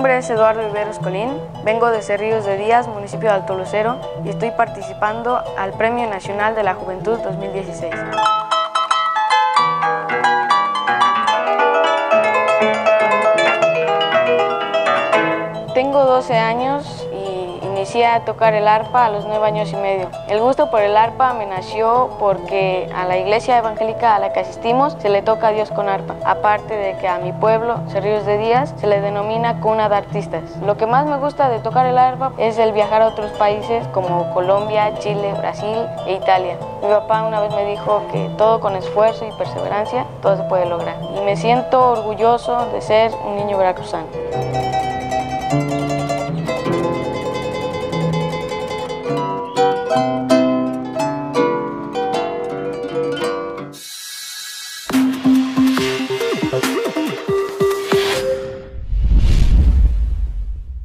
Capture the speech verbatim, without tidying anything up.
nombre es Eduardo Viveros Colín, vengo de Cerrillos de Díaz, municipio de Alto Lucero, y estoy participando al Premio Nacional de la Juventud dos mil dieciséis. Tengo doce años y inicié a tocar el arpa a los nueve años y medio. El gusto por el arpa me nació porque a la iglesia evangélica a la que asistimos se le toca a Dios con arpa. Aparte de que a mi pueblo, Cerrillos de Díaz, se le denomina cuna de artistas. Lo que más me gusta de tocar el arpa es el viajar a otros países como Colombia, Chile, Brasil e Italia. Mi papá una vez me dijo que todo con esfuerzo y perseverancia, todo se puede lograr. Y me siento orgulloso de ser un niño veracruzano.